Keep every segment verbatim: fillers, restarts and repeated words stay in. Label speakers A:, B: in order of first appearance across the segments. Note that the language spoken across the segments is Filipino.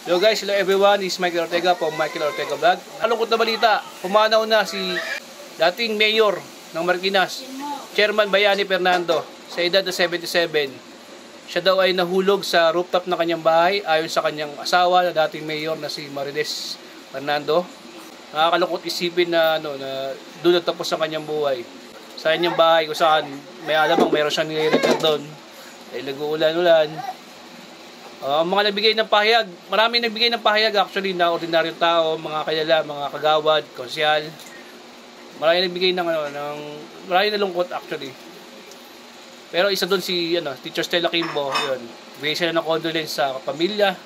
A: Hello guys, hello everyone. This is Michael Ortega from Michael Ortega Vlog. Malungkot na balita, pumanaw na si dating mayor ng Marikina, Chairman Bayani Fernando, sa edad na seventy-seven. Siya daw ay nahulog sa rooftop ng kanyang bahay ayon sa kanyang asawa na dating mayor na si Marides Fernando. Nakakalungkot isipin na ano na doon nagtapos ang kanyang buhay. Sa kanyang bahay kung saan may alamang mayroon siyang nire-repair doon. Ay nag-uulan-ulan. Uh, mga nagbigay ng pahayag, marami nagbigay ng pahayag actually na ordinaryong tao, mga kilala, mga kagawad, konsyal. Marami nagbigay ng ano, ng marami nalungkot actually. Pero isa doon si ano, Teacher Stella Kimbo, yun. Bigay sila ng condolence sa pamilya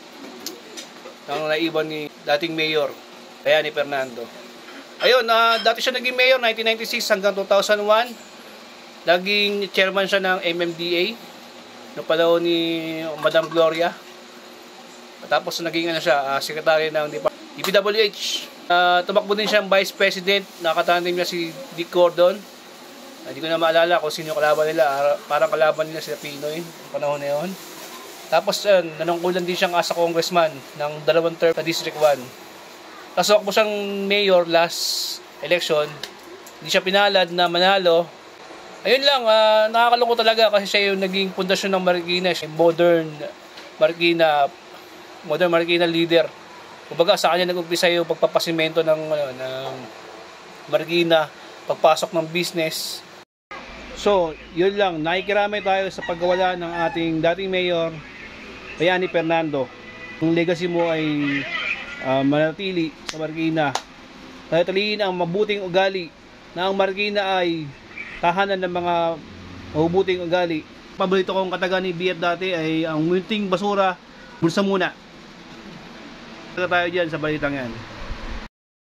A: ng naiwan ni dating mayor, Bayani Fernando. Ayun, uh, dati siya naging mayor nineteen ninety-six hanggang two thousand one. Naging chairman siya ng M M D A no panahon ni Madam Gloria. Tapos naging ano siya, uh, secretary ng D P W H. Uh, tumakbo din siyang vice president, nakatandem niya si Dick Gordon. Hindi uh, ko na maalala kung sino kalaban nila, parang kalaban nila si Pinoy panahon na yun. Tapos uh, nanungkulan din siyang as a congressman ng dalawang term sa District one. Tapos ako po siyang mayor last election, hindi siya pinalad na manalo. Ayun lang, uh, nakakalungkot talaga kasi siya yung naging pundasyon ng Marikina, siya modern Marikina, modern Marikina leader. Kumbaga sa kanya nag-umpisa yung pagpapasimento ng, ano, ng Marikina, pagpasok ng business. So, yun lang, nakikiramay tayo sa pagkawala ng ating dating mayor, Bayani Fernando. Ang legacy mo ay uh, manatili sa Marikina. Tataliin ang mabuting ugali na ang Marikina ay tahanan ng mga mabubuting ugali. Paborito kong kataga ni B F dati ay ang munting basura, bulsa muna. Tayo dyan sa balitang yan.